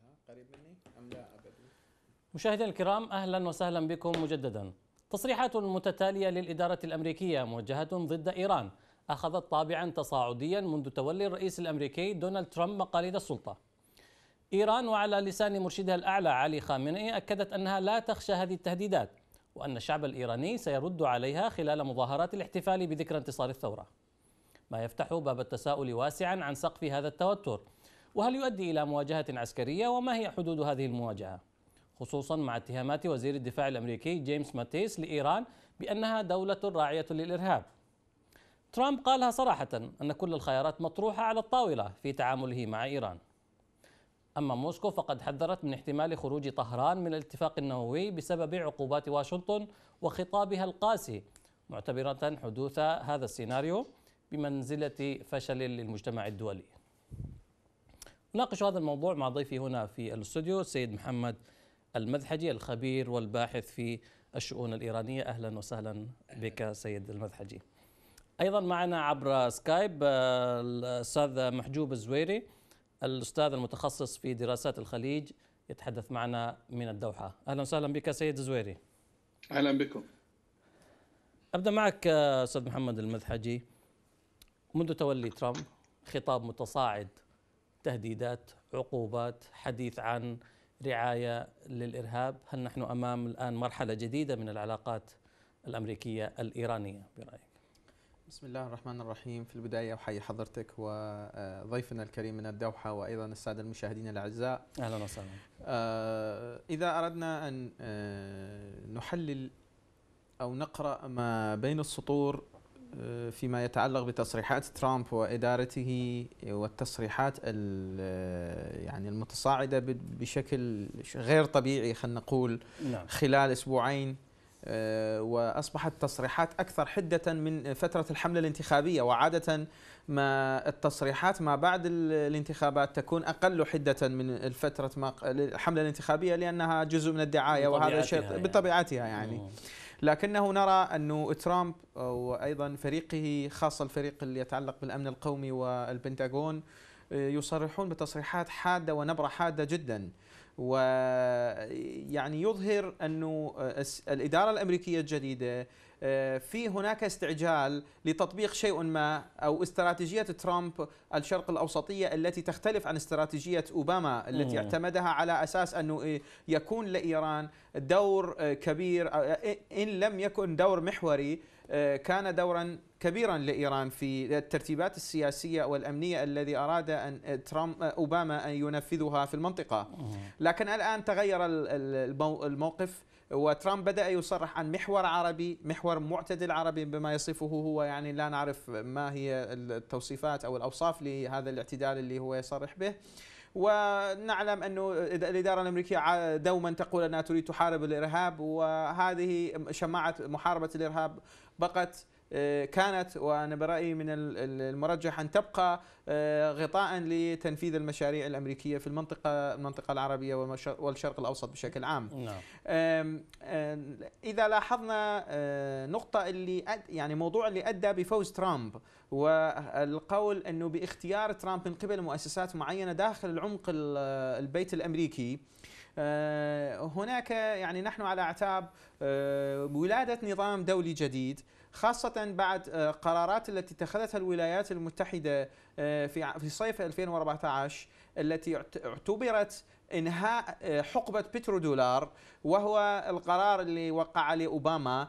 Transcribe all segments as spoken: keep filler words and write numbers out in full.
قريب مني أم لا أبدي؟ مشاهدينا الكرام، أهلا وسهلا بكم مجددا. تصريحات متتالية للإدارة الأمريكية موجهة ضد إيران أخذت طابعا تصاعديا منذ تولي الرئيس الأمريكي دونالد ترامب مقاليد السلطة. إيران وعلى لسان مرشدها الأعلى علي خامنئي أكدت أنها لا تخشى هذه التهديدات، وأن الشعب الإيراني سيرد عليها خلال مظاهرات الاحتفال بذكرى انتصار الثورة، ما يفتح باب التساؤل واسعا عن سقف هذا التوتر، وهل يؤدي إلى مواجهة عسكرية، وما هي حدود هذه المواجهة، خصوصا مع اتهامات وزير الدفاع الأمريكي جيمس ماتيس لإيران بأنها دولة راعية للإرهاب. ترامب قالها صراحة أن كل الخيارات مطروحة على الطاولة في تعامله مع إيران. أما موسكو فقد حذرت من احتمال خروج طهران من الاتفاق النووي بسبب عقوبات واشنطن وخطابها القاسي، معتبرة حدوث هذا السيناريو بمنزلة فشل للمجتمع الدولي. نناقش هذا الموضوع مع ضيفي هنا في الاستوديو السيد محمد المذحجي، الخبير والباحث في الشؤون الإيرانية. أهلا وسهلا بك سيد المذحجي. أيضا معنا عبر سكايب الأستاذ محجوب الزويري، الأستاذ المتخصص في دراسات الخليج، يتحدث معنا من الدوحة. أهلا وسهلا بك سيد الزويري. أهلا بكم. أبدأ معك أستاذ محمد المذحجي. منذ تولي ترامب خطاب متصاعد، تهديدات، عقوبات، حديث عن رعاية للإرهاب. هل نحن أمام الآن مرحلة جديدة من العلاقات الأمريكية الإيرانية برأيك؟ بسم الله الرحمن الرحيم. في البداية أحيي حضرتك وضيفنا الكريم من الدوحة، وأيضا السادة المشاهدين الأعزاء. أهلا وسهلا. إذا أردنا أن نحلل أو نقرأ ما بين السطور فيما يتعلق بتصريحات ترامب وإدارته والتصريحات يعني المتصاعدة بشكل غير طبيعي، خلينا نقول نعم. خلال أسبوعين، وأصبحت تصريحات أكثر حدة من فترة الحملة الانتخابية، وعادة ما التصريحات ما بعد الانتخابات تكون أقل حدة من فترة الحملة الانتخابية، لأنها جزء من الدعاية وهذا شيء بطبيعتها يعني. مم. لكنه نرى أنه ترامب وأيضا فريقه، خاصة الفريق اللي يتعلق بالأمن القومي والبنتاغون، يصرحون بتصريحات حادة ونبرة حادة جدا، ويعني يظهر أنه الإدارة الأمريكية الجديدة في هناك استعجال لتطبيق شيء ما، أو استراتيجية ترامب الشرق الأوسطية التي تختلف عن استراتيجية أوباما التي اعتمدها على أساس أنه يكون لإيران دور كبير، إن لم يكن دور محوري كان دورا كبيرا لإيران في الترتيبات السياسية والأمنية الذي أراد أن ترامب أوباما أن ينفذها في المنطقة. لكن الآن تغير الموقف، وترامب بدأ يصرح عن محور عربي، محور معتدل عربي بما يصفه هو، يعني لا نعرف ما هي التوصيفات أو الأوصاف لهذا الاعتدال اللي هو يصرح به. ونعلم أنه الإدارة الأمريكية دوما تقول أنها تريد تحارب الإرهاب، وهذه شماعة محاربة الإرهاب بقت كانت، وأنا برأيي من المرجح أن تبقى غطاء لتنفيذ المشاريع الأمريكية في المنطقة المنطقة العربية والشرق الأوسط بشكل عام. نعم. إذا لاحظنا نقطة اللي يعني موضوع اللي أدى بفوز ترامب، والقول أنه باختيار ترامب من قبل مؤسسات معينة داخل العمق البيت الأمريكي، هناك يعني نحن على أعتاب ولادة نظام دولي جديد، خاصة بعد قرارات التي اتخذتها الولايات المتحدة في في صيف ألفين وأربعة عشر التي اعتبرت إنهاء حقبة بترودولار، وهو القرار اللي وقع عليه أوباما،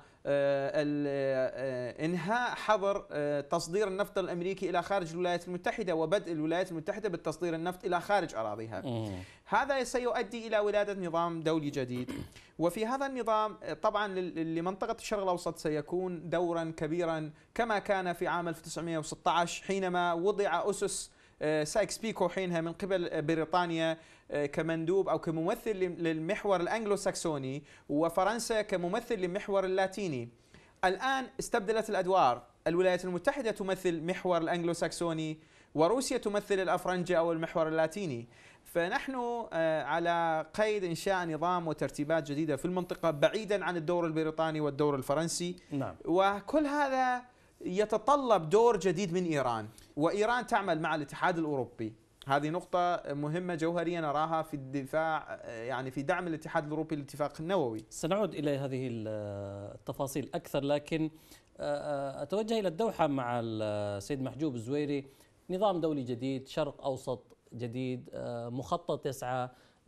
إنهاء حظر تصدير النفط الأمريكي إلى خارج الولايات المتحدة، وبدء الولايات المتحدة بالتصدير النفط إلى خارج أراضيها. هذا سيؤدي إلى ولادة نظام دولي جديد، وفي هذا النظام طبعا لمنطقة الشرق الأوسط سيكون دورا كبيرا كما كان في عام ألف وتسعمئة وستة عشر حينما وضع أسس سايكس بيكو حينها من قبل بريطانيا كمندوب أو كممثل للمحور الأنجلو ساكسوني، وفرنسا كممثل للمحور اللاتيني. الآن استبدلت الأدوار، الولايات المتحدة تمثل محور الأنجلو ساكسوني، وروسيا تمثل الأفرنجة أو المحور اللاتيني. فنحن على قيد إنشاء نظام وترتيبات جديدة في المنطقة بعيدا عن الدور البريطاني والدور الفرنسي. نعم. وكل هذا يتطلب دور جديد من إيران، وإيران تعمل مع الاتحاد الأوروبي هذه نقطة مهمة جوهرية نراها في الدفاع، يعني في دعم الاتحاد الأوروبي للاتفاق النووي. سنعود إلى هذه التفاصيل أكثر، لكن أتوجه إلى الدوحة مع السيد محجوب الزويري. نظام دولي جديد، شرق أوسط جديد، مخطط يسعى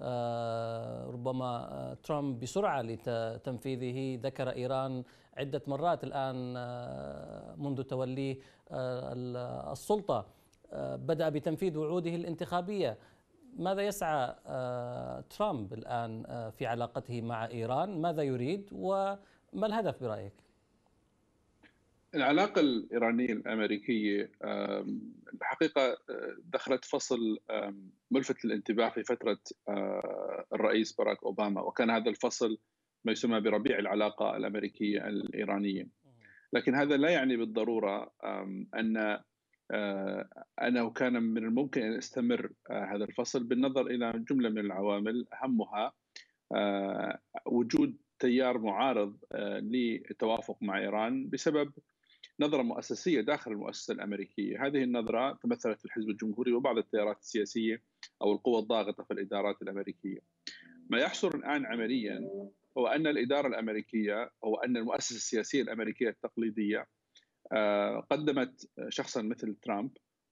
ربما ترامب بسرعة لتنفيذه. ذكر إيران عدة مرات الآن منذ توليه السلطة، بدأ بتنفيذ وعوده الانتخابية. ماذا يسعى ترامب الآن في علاقته مع إيران؟ ماذا يريد وما الهدف برأيك؟ العلاقة الإيرانية الأمريكية الحقيقة دخلت فصل ملفت للانتباه في فترة الرئيس باراك أوباما، وكان هذا الفصل ما يسمى بربيع العلاقة الأمريكية الإيرانية. لكن هذا لا يعني بالضرورة أن أنه كان من الممكن أن يستمر هذا الفصل، بالنظر إلى جملة من العوامل، أهمها وجود تيار معارض للتوافق مع إيران بسبب نظرة مؤسسية داخل المؤسسة الأمريكية. هذه النظرة تمثلت في الحزب الجمهوري وبعض التيارات السياسية أو القوى الضاغطة في الإدارات الأمريكية. ما يحصل الآن عمليا هو أن الإدارة الأمريكية أو أن المؤسسة السياسية الأمريكية التقليدية قدمت شخصا مثل ترامب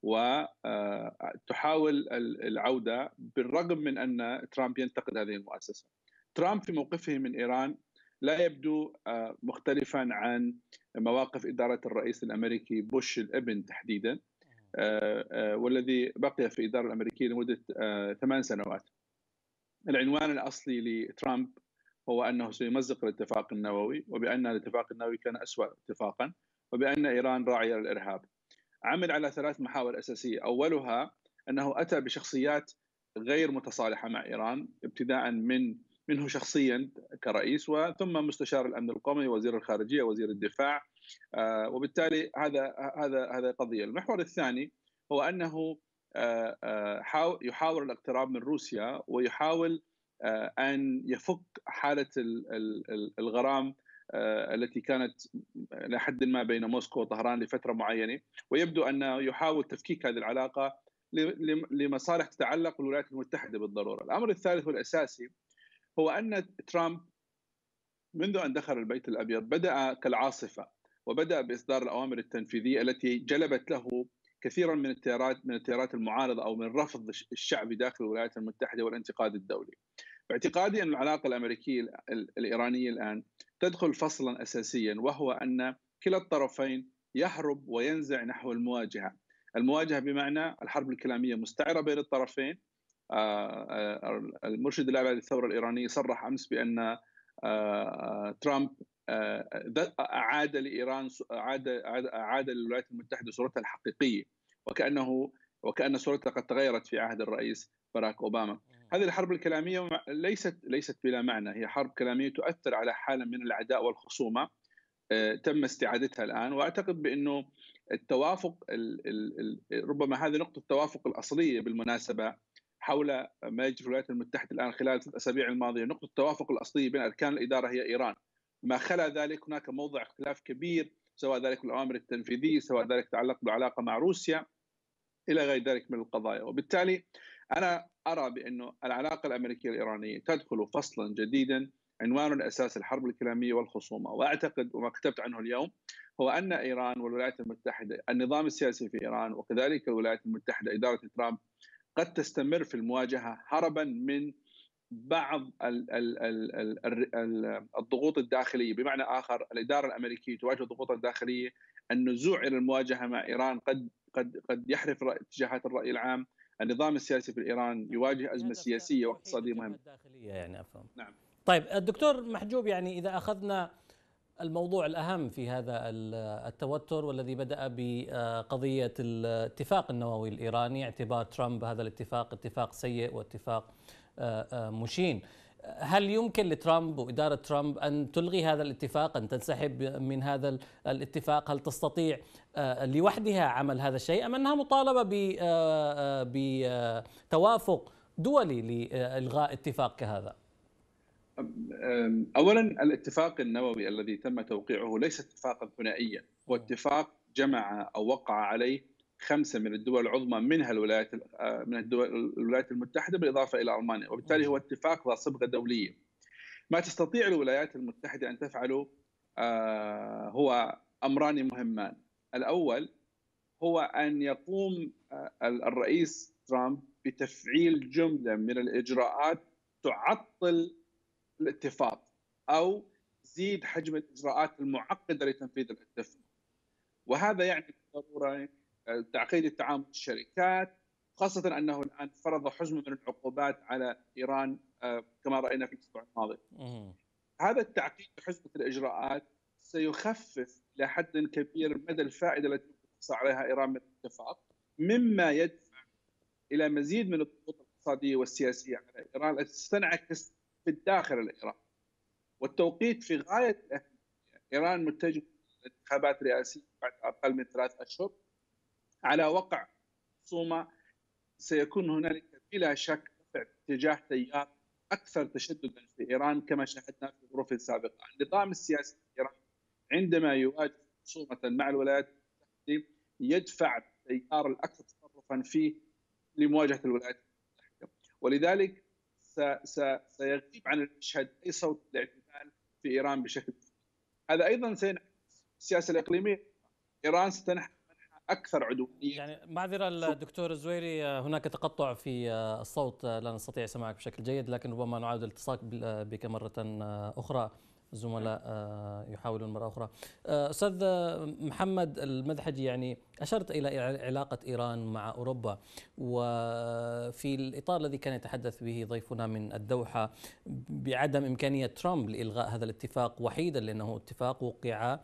وتحاول العودة بالرغم من أن ترامب ينتقد هذه المؤسسة. ترامب في موقفه من إيران لا يبدو مختلفا عن مواقف إدارة الرئيس الأمريكي بوش الابن تحديدا، والذي بقي في الإدارة الأمريكية لمدة ثمان سنوات. العنوان الأصلي لترامب هو أنه سيمزق الاتفاق النووي، وبأن الاتفاق النووي كان أسوأ اتفاقا، وبأن إيران راعية للإرهاب. عمل على ثلاث محاور أساسية، أولها أنه أتى بشخصيات غير متصالحة مع إيران، ابتداء من منه شخصيا كرئيس، وثم مستشار الأمن القومي، وزير الخارجية، وزير الدفاع، وبالتالي هذا هذا هذا قضية. المحور الثاني هو أنه يحاول الاقتراب من روسيا، ويحاول أن يفك حالة الغرام التي كانت لحد ما بين موسكو وطهران لفترة معينة، ويبدو أنه يحاول تفكيك هذه العلاقة لمصالح تتعلق بالولايات المتحدة بالضرورة. الأمر الثالث والأساسي هو أن ترامب منذ أن دخل البيت الأبيض بدأ كالعاصفة، وبدأ بإصدار الأوامر التنفيذية التي جلبت له كثيرا من التيارات من التيارات المعارضة أو من رفض الشعبي داخل الولايات المتحدة والانتقاد الدولي. باعتقادي أن العلاقة الأمريكية الإيرانية الآن تدخل فصلا أساسيا، وهو أن كلا الطرفين يهرب وينزع نحو المواجهة. المواجهة بمعنى الحرب الكلامية مستعرة بين الطرفين. المرشد الأعلى للثورة الإيرانية صرح أمس بأن ترامب أعاد لإيران أعاد أعاد للولايات المتحدة صورتها الحقيقية، وكأنه وكأن صورتها قد تغيرت في عهد الرئيس باراك أوباما. هذه الحرب الكلامية ليست ليست بلا معنى، هي حرب كلامية تؤثر على حالة من العداء والخصومة تم استعادتها الآن. وأعتقد بأنه التوافق ربما هذه نقطة التوافق الأصلية بالمناسبة حول ما يجري في الولايات المتحدة الآن خلال الثلاث أسابيع الماضية. نقطة التوافق الأصلية بين أركان الإدارة هي إيران. ما خلا ذلك هناك موضع اختلاف كبير، سواء ذلك بالأوامر التنفيذية، سواء ذلك يتعلق بالعلاقة مع روسيا، إلى غير ذلك من القضايا. وبالتالي أنا أرى بأن العلاقة الأمريكية الإيرانية تدخل فصلا جديدا عنوان الأساس الحرب الكلامية والخصومة. وأعتقد وما كتبت عنه اليوم هو أن إيران والولايات المتحدة، النظام السياسي في إيران وكذلك الولايات المتحدة إدارة ترامب، قد تستمر في المواجهة هربا من بعض الضغوط الداخلية. بمعنى آخر، الإدارة الأمريكية تواجه ضغوطا داخلية. النزوع إلى المواجهة مع إيران قد قد قد يحرف اتجاهات الرأي العام. النظام السياسي في إيران يواجه أزمة سياسية واقتصادية مهمة. داخلية يعني أفهم. نعم. طيب الدكتور محجوب، يعني إذا أخذنا الموضوع الأهم في هذا التوتر والذي بدأ بقضية الاتفاق النووي الإيراني، اعتبار ترامب هذا الاتفاق اتفاق سيء واتفاق مشين، هل يمكن لترامب وإدارة ترامب أن تلغي هذا الاتفاق، أن تنسحب من هذا الاتفاق؟ هل تستطيع لوحدها عمل هذا الشيء، أم أنها مطالبة بتوافق دولي لإلغاء اتفاق كهذا؟ أولا، الاتفاق النووي الذي تم توقيعه ليس اتفاقا ثنائيا، هو اتفاق جمع أو وقع عليه خمسة من الدول العظمى منها الولايات من الدول الولايات المتحدة بالإضافة إلى ألمانيا، وبالتالي هو اتفاق ذا صبغة دولية. ما تستطيع الولايات المتحدة أن تفعله هو أمران مهمان. الأول هو أن يقوم الرئيس ترامب بتفعيل جملة من الإجراءات تعطل الاتفاق أو تزيد حجم الإجراءات المعقدة لتنفيذ الاتفاق، وهذا يعني بالضرورة تعقيد التعامل الشركات، خاصة أنه الآن فرض حزمة من العقوبات على إيران كما رأينا في الأسبوع الماضي. هذا التعقيد حزمة الإجراءات سيخفف إلى حد كبير مدى الفائدة التي تحصل عليها إيران من الاتفاق، مما يدفع إلى مزيد من الضغوط الاقتصادية والسياسية على إيران التي ستنعكس في الداخل الإيراني. والتوقيت في غاية الأهمية. إيران متجهة انتخابات رئاسية بعد أقل من ثلاث أشهر، على وقع خصومة سيكون هنالك بلا شك اتجاه تيار أكثر تشددا في إيران كما شاهدنا في الظروف السابقة. النظام السياسي في إيران عندما يواجه خصومة مع الولايات المتحدة يدفع التيار الأكثر تطرفا فيه لمواجهة الولايات المتحدة، ولذلك سيغيب عن المشهد أي صوت الاعتدال في إيران بشكل كبير. هذا أيضا سينعكس السياسة الإقليمية. إيران ستنحى أكثر عدوانية. يعني معذرة الدكتور الزويري، هناك تقطع في الصوت، لا نستطيع سماعك بشكل جيد، لكن ربما نعاود الالتصاق بك مرة أخرى. الزملاء يحاولون مرة أخرى. أستاذ محمد المذحجي، يعني أشرت إلى علاقة إيران مع أوروبا، وفي الإطار الذي كان يتحدث به ضيفنا من الدوحة بعدم إمكانية ترامب لإلغاء هذا الاتفاق وحيدا، لأنه اتفاق وقع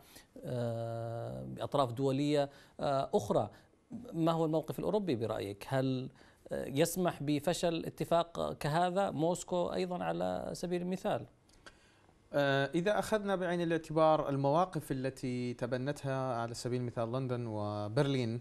بأطراف دولية أخرى. ما هو الموقف الأوروبي برأيك؟ هل يسمح بفشل اتفاق كهذا موسكو أيضا على سبيل المثال؟ إذا أخذنا بعين الاعتبار المواقف التي تبنتها على سبيل المثال لندن وبرلين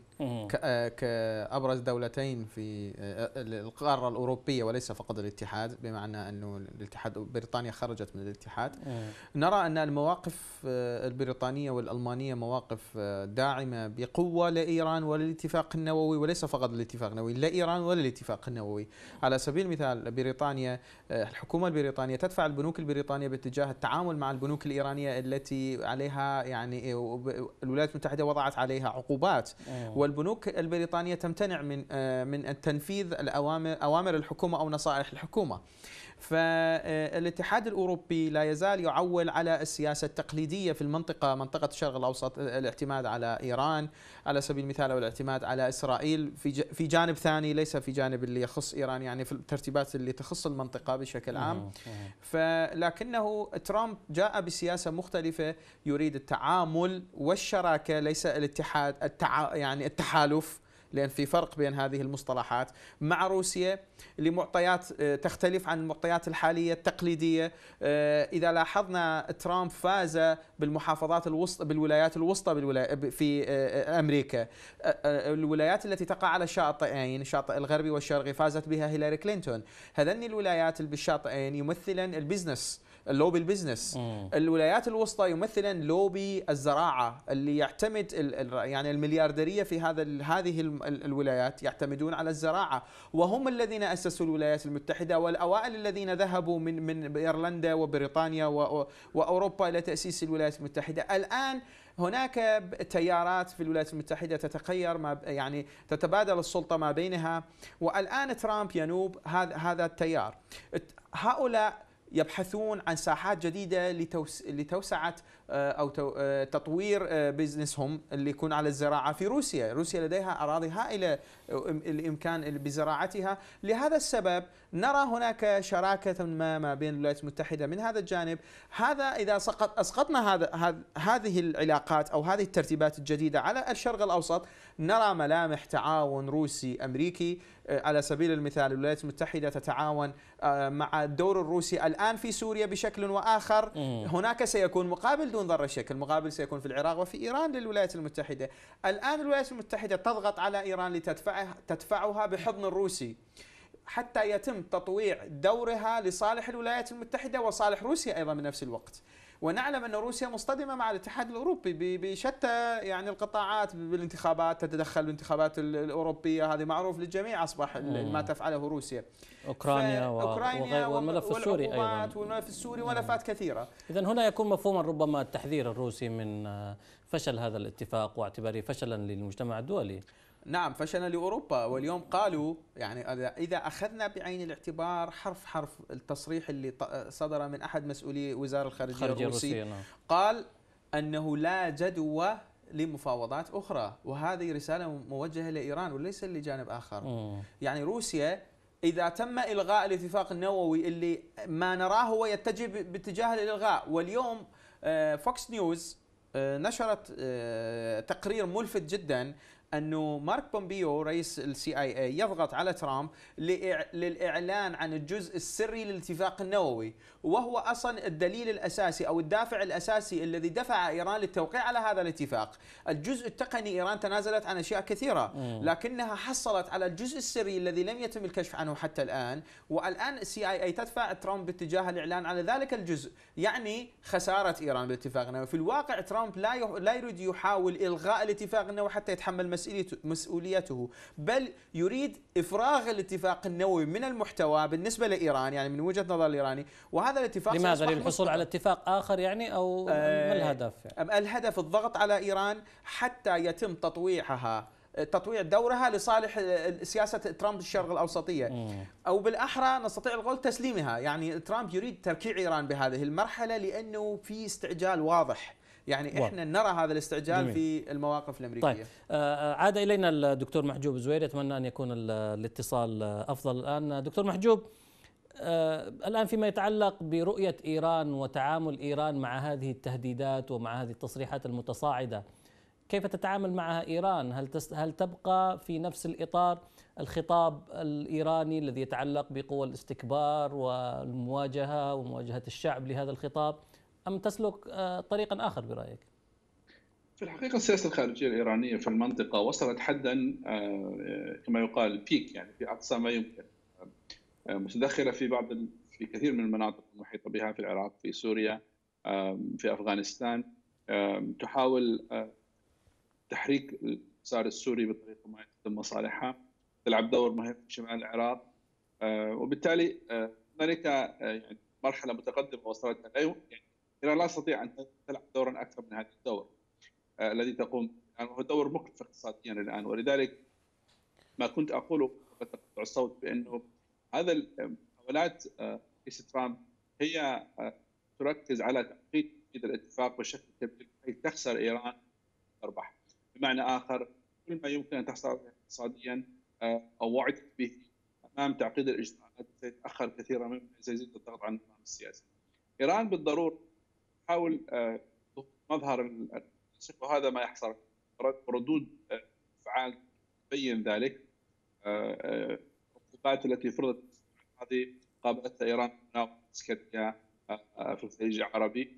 كأبرز دولتين في القارة الأوروبية وليس فقط الاتحاد، بمعنى أنه الاتحاد بريطانيا خرجت من الاتحاد، نرى أن المواقف البريطانية والألمانية مواقف داعمة بقوة لإيران وللاتفاق النووي، وليس فقط الاتفاق النووي، لا إيران ولا الاتفاق النووي. على سبيل المثال بريطانيا، الحكومة البريطانية تدفع البنوك البريطانية باتجاه التعامل مع البنوك الإيرانية التي عليها يعني الولايات المتحدة وضعت عليها عقوبات، والبنوك البريطانية تمتنع من من تنفيذ الأوامر أوامر الحكومة أو نصائح الحكومة. فالاتحاد الأوروبي لا يزال يعول على السياسة التقليدية في المنطقة، منطقة الشرق الأوسط، الاعتماد على إيران على سبيل المثال، والاعتماد على إسرائيل في في جانب ثاني ليس في جانب اللي يخص إيران، يعني في الترتيبات اللي تخص المنطقة بشكل عام. فلكنه ترامب جاء بسياسة مختلفة، يريد التعامل والشراكة ليس الاتحاد التع... يعني التحالف، لأن في فرق بين هذه المصطلحات، مع روسيا لمعطيات تختلف عن المعطيات الحالية التقليدية. إذا لاحظنا ترامب فاز بالمحافظات الوسطى بالولايات الوسطى بالولاي... في أمريكا، الولايات التي تقع على الشاطئين الشاطئ الغربي والشرقي فازت بها هيلاري كلينتون. هذين الولايات اللي بالشاطئين يمثلن البزنس، اللوبي البزنس. الولايات الوسطى يمثلا لوبي الزراعة اللي يعتمد يعني المليارديرية في هذا هذه الولايات يعتمدون على الزراعة، وهم الذين أسسوا الولايات المتحدة، والأوائل الذين ذهبوا من من ايرلندا وبريطانيا وأوروبا إلى تأسيس الولايات المتحدة. الآن هناك تيارات في الولايات المتحدة تتغير، ما يعني تتبادل السلطة ما بينها، والآن ترامب ينوب هذا هذا التيار. هؤلاء يبحثون عن ساحات جديدة لتوسعة أو تطوير بزنسهم اللي يكون على الزراعة في روسيا. روسيا لديها أراضي هائلة الإمكان بزراعتها، لهذا السبب نرى هناك شراكة ما ما بين الولايات المتحدة من هذا الجانب. هذا إذا سقط أسقطنا هذا هذه العلاقات أو هذه الترتيبات الجديدة على الشرق الأوسط، نرى ملامح تعاون روسي أمريكي. على سبيل المثال الولايات المتحدة تتعاون مع الدور الروسي الآن في سوريا بشكل وآخر، هناك سيكون مقابل دون ذرة شك، المقابل سيكون في العراق وفي إيران للولايات المتحدة. الآن الولايات المتحدة تضغط على إيران لتدفعها تدفعها بحضن الروسي حتى يتم تطويع دورها لصالح الولايات المتحدة وصالح روسيا أيضا بنفس الوقت. ونعلم أن روسيا مصطدمة مع الاتحاد الأوروبي بشتى يعني القطاعات بالانتخابات، تتدخل بالانتخابات الأوروبية، هذه معروف للجميع أصبح ما تفعله روسيا. أوكرانيا, أوكرانيا والملف السوري أيضا، والملف السوري وملفات كثيرة. إذن هنا يكون مفهوما ربما التحذير الروسي من فشل هذا الاتفاق واعتباره فشلا للمجتمع الدولي. نعم، فشل لأوروبا. واليوم قالوا يعني إذا أخذنا بعين الاعتبار حرف حرف التصريح اللي صدر من أحد مسؤولي وزارة الخارجية الروسي، نعم. قال أنه لا جدوى لمفاوضات أخرى، وهذه رسالة موجهة لإيران وليس لجانب آخر. مم. يعني روسيا إذا تم إلغاء الاتفاق النووي اللي ما نراه هو يتجه باتجاه الإلغاء، واليوم فوكس نيوز نشرت تقرير ملفت جدا أنه مارك بومبيو رئيس السي آي اي يضغط على ترامب للإعلان عن الجزء السري للاتفاق النووي، وهو أصلا الدليل الأساسي أو الدافع الأساسي الذي دفع إيران للتوقيع على هذا الاتفاق. الجزء التقني إيران تنازلت عن أشياء كثيرة، لكنها حصلت على الجزء السري الذي لم يتم الكشف عنه حتى الآن، والآن السي آي اي تدفع ترامب باتجاه الإعلان على ذلك الجزء، يعني خسارة إيران بالاتفاق النووي. في الواقع ترامب لا لا يريد يحاول إلغاء الاتفاق النووي حتى يتحمل مسؤوليته، بل يريد إفراغ الاتفاق النووي من المحتوى بالنسبة لإيران، يعني من وجهة نظر الإيراني. وهذا الاتفاق لماذا؟ للحصول على اتفاق آخر يعني، أو آه ما الهدف؟ يعني؟ الهدف الضغط على إيران حتى يتم تطويعها تطويع دورها لصالح سياسة ترامب الشرق الأوسطية، مم. أو بالأحرى نستطيع القول تسليمها. يعني ترامب يريد تركيع إيران بهذه المرحلة لأنه في استعجال واضح، يعني احنا نرى هذا الاستعجال جميل. في المواقف الامريكيه. طيب، آه عاد الينا الدكتور محجوب الزويري، اتمنى ان يكون الاتصال افضل الان. دكتور محجوب، آه الان فيما يتعلق برؤيه ايران وتعامل ايران مع هذه التهديدات ومع هذه التصريحات المتصاعده، كيف تتعامل معها ايران؟ هل هل تبقى في نفس الاطار الخطاب الايراني الذي يتعلق بقوى الاستكبار والمواجهه ومواجهه الشعب لهذا الخطاب، أم تسلك طريقا آخر برأيك؟ في الحقيقة السياسة الخارجية الإيرانية في المنطقة وصلت حدا كما يقال بيك، يعني في أقصى ما يمكن، متدخلة في بعض في كثير من المناطق المحيطة بها، في العراق، في سوريا، في أفغانستان، تحاول تحريك اليسار السوري بطريقة ما تخدم مصالحها، تلعب دور مهم في شمال العراق، وبالتالي هنالك يعني مرحلة متقدمة وصلتها. يعني إيران لا تستطيع أن تلعب دورا أكثر من هذا الدور آه الذي تقوم يعني وهو دور مكلف اقتصاديا الآن. ولذلك ما كنت أقوله قبل تقطع الصوت بأنه هذا المحاولات رئيس آه ترامب هي آه تركز على تعقيد الاتفاق بشكل كبير حيث تخسر إيران تربح. بمعنى آخر، كل ما يمكن أن تحصل عليه اقتصاديا آه أو وعدت به أمام تعقيد الإجراءات سيتأخر كثيرا مما سيزيد الضغط على النظام السياسي. إيران بالضرورة تحاول مظهر، وهذا ما يحصل ردود افعال تبين ذلك. العقوبات التي فرضت هذه قابلتها ايران مناوئ عسكريه في الخليج العربي،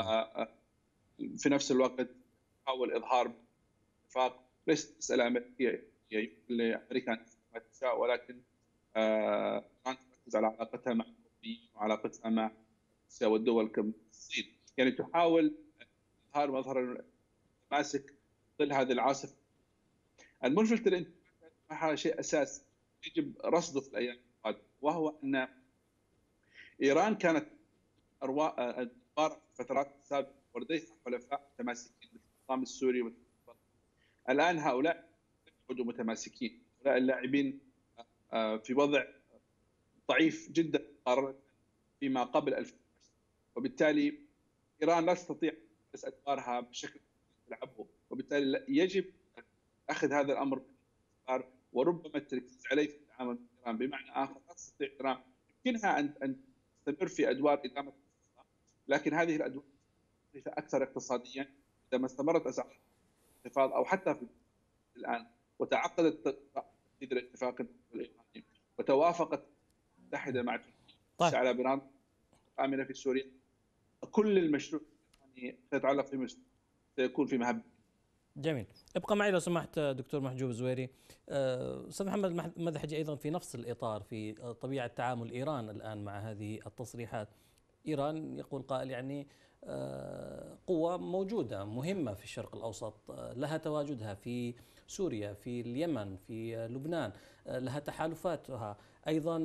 في نفس الوقت تحاول اظهار اتفاق ليست مساله امريكيه، يمكن لامريكا ان ما تشاء، ولكن ايران تركز على علاقتها مع الاوروبيين وعلاقتها مع روسيا والدول كالصين، يعني تحاول اظهار مظهر ماسك ظل هذا العاصفه. الملفت للانتباه شيء اساسي يجب رصده في الايام القادمه، وهو ان ايران كانت ارواح في فترات سابقه ولديها حلفاء متماسكين مثل النظام السوري والنظام. الان هؤلاء يعودوا متماسكين، هؤلاء اللاعبين في وضع ضعيف جدا مقارنه فيما قبل ألفين وعشرة، وبالتالي ايران لا تستطيع بس ادوارها بشكل تلعبه، وبالتالي يجب اخذ هذا الامر بالاعتبار وربما التركيز عليه في التعامل مع ايران. بمعنى اخر، لا تستطيع ايران يمكنها ان ان تستمر في ادوار ادامه الاقتصاد، لكن هذه الادوار اكثر اقتصاديا اذا ما استمرت اسعار الانخفاض او حتى في الان وتعقدت تنفيذ الاتفاق الايراني وتوافقت المتحده مع تركيا على بناء امنه في سوريا، كل المشروع يعني يتعلق في مستوى سيكون في مهب. جميل، ابقى معي لو سمحت دكتور محجوب الزويري. استاذ محمد مدحجي ايضا في نفس الاطار، في طبيعه تعامل ايران الان مع هذه التصريحات، إيران يقول قائل يعني قوة موجودة مهمة في الشرق الأوسط، لها تواجدها في سوريا، في اليمن، في لبنان، لها تحالفاتها أيضا،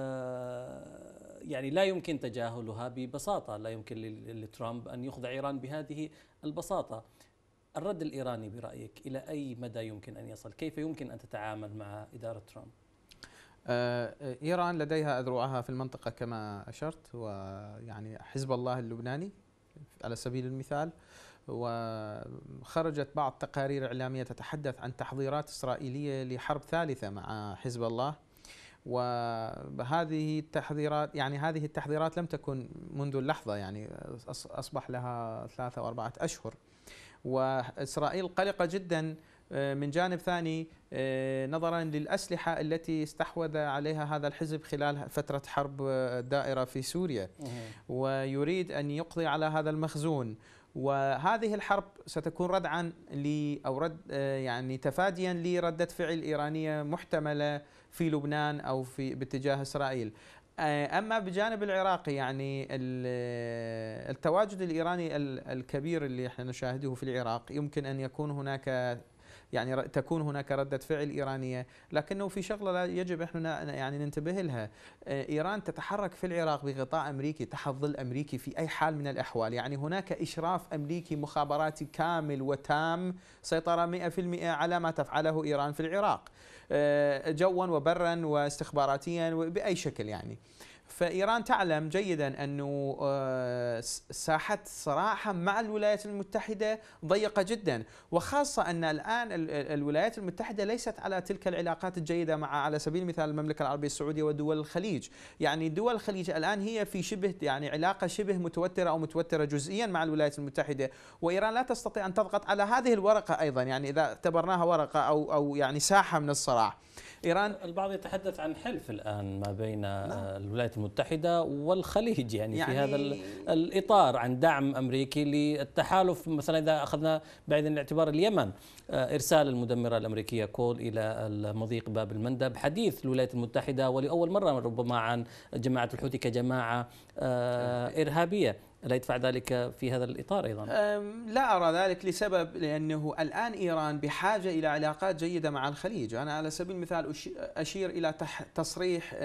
يعني لا يمكن تجاهلها ببساطة، لا يمكن لترامب أن يخضع إيران بهذه البساطة. الرد الإيراني برأيك إلى أي مدى يمكن أن يصل؟ كيف يمكن أن تتعامل مع إدارة ترامب؟ إيران لديها أذرعها في المنطقة كما أشرت، ويعني حزب الله اللبناني على سبيل المثال، وخرجت بعض تقارير إعلامية تتحدث عن تحضيرات إسرائيلية لحرب ثالثة مع حزب الله. وهذه التحذيرات يعني هذه التحذيرات لم تكن منذ اللحظة، يعني أصبح لها ثلاثة أو أربعة أشهر، وإسرائيل قلقة جدا. من جانب ثاني نظرا للأسلحة التي استحوذ عليها هذا الحزب خلال فترة حرب دائرة في سوريا، ويريد أن يقضي على هذا المخزون. وهذه الحرب ستكون ردعا ل أو رد يعني تفاديا لردة فعل إيرانية محتملة في لبنان أو في باتجاه إسرائيل. أما بجانب العراقي يعني التواجد الإيراني الكبير اللي احنا نشاهده في العراق يمكن أن يكون هناك يعني تكون هناك ردة فعل إيرانية، لكنه في شغلة لا يجب احنا يعني ننتبه لها. إيران تتحرك في العراق بغطاء أمريكي تحت ظل أمريكي في أي حال من الأحوال، يعني هناك إشراف أمريكي مخابراتي كامل وتام، سيطرة مئة بالمئة على ما تفعله إيران في العراق جوا وبرا واستخباراتيا وبأي شكل يعني. فإيران تعلم جيدا أنه ساحة صراحة مع الولايات المتحدة ضيقة جدا، وخاصة أن الآن الولايات المتحدة ليست على تلك العلاقات الجيدة مع على سبيل المثال المملكة العربية السعودية ودول الخليج. يعني دول الخليج الآن هي في شبه يعني علاقة شبه متوترة أو متوترة جزئيا مع الولايات المتحدة، وإيران لا تستطيع أن تضغط على هذه الورقة أيضا، يعني إذا اعتبرناها ورقة أو أو يعني ساحة من الصراع. إيران البعض يتحدث عن حلف الآن ما بين نعم. الولايات المتحدة والخليج يعني, يعني في هذا الإطار عن دعم أمريكي للتحالف. مثلا إذا أخذنا بعين الاعتبار اليمن، إرسال المدمرة الأمريكية كول إلى المضيق باب المندب، حديث الولايات المتحدة ولأول مرة ربما عن جماعة الحوثي كجماعة إرهابية. لا يدفع ذلك في هذا الإطار أيضا؟ لا أرى ذلك لسبب، لأنه الآن إيران بحاجة إلى علاقات جيدة مع الخليج. أنا على سبيل المثال أشير إلى تصريح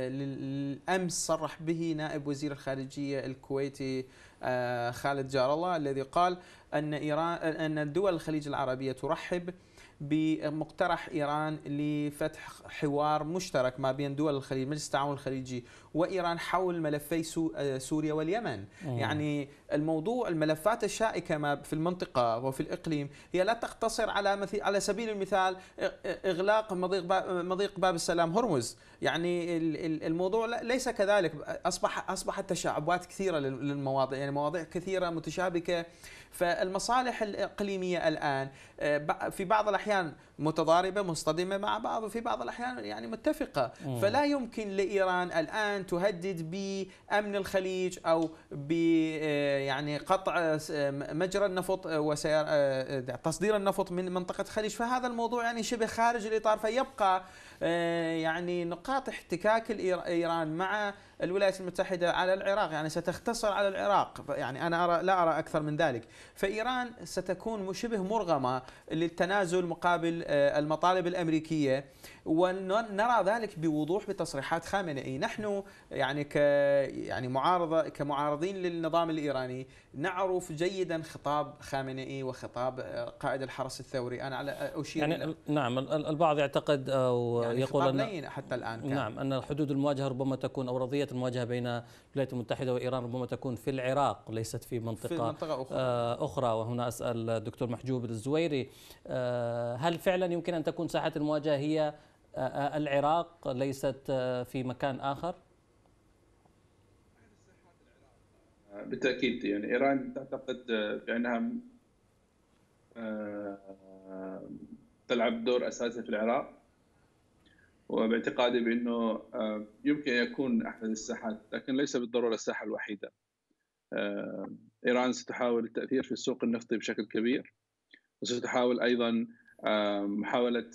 الأمس صرح به نائب وزير الخارجية الكويتي خالد جار الله، الذي قال أن إيران أن الدول الخليج العربية ترحب بمقترح إيران لفتح حوار مشترك ما بين دول الخليج، مجلس التعاون الخليجي وإيران، حول ملفي سوريا واليمن. مم. يعني الموضوع الملفات الشائكة ما في المنطقة وفي الإقليم هي لا تقتصر على على سبيل المثال إغلاق مضيق باب مضيق باب السلام هرمز. يعني الموضوع ليس كذلك، أصبح أصبحت تشعبات كثيرة للمواضيع، يعني مواضيع كثيرة متشابكة. فالمصالح الإقليمية الآن في بعض الأحيان متضاربة مصطدمة مع بعض، وفي بعض الأحيان يعني متفقة. مم. فلا يمكن لإيران الآن تهدد بأمن الخليج أو ب يعني قطع مجرى النفط وتصدير النفط من منطقة الخليج. فهذا الموضوع يعني شبه خارج الإطار، فيبقى يعني نقاط احتكاك إيران مع الولايات المتحدة على العراق، يعني ستختصر على العراق. يعني أنا أرى لا أرى أكثر من ذلك. فإيران ستكون شبه مرغمة للتنازل مقابل المطالب الأمريكية، ونرى ذلك بوضوح بتصريحات خامنئي. نحن يعني ك يعني معارضة كمعارضين للنظام الإيراني نعرف جيدا خطاب خامنئي وخطاب قائد الحرس الثوري. أنا على أشير يعني نعم البعض يعتقد أو يعني يقول أن حتى الآن كان. نعم أن حدود المواجهة ربما تكون أو رضية المواجهة بين الولايات المتحدة وإيران ربما تكون في العراق ليست في منطقة, في منطقة أخرى. أخرى. وهنا أسأل الدكتور محجوب الزويري، هل فعلا يمكن أن تكون ساحة المواجهة هي العراق ليست في مكان آخر؟ بالتأكيد يعني إيران تعتقد بأنها تلعب دور أساسي في العراق، وباعتقادي بأنه يمكن أن يكون أحد الساحات، لكن ليس بالضرورة الساحة الوحيدة. إيران ستحاول التأثير في السوق النفطي بشكل كبير، وستحاول أيضا محاولة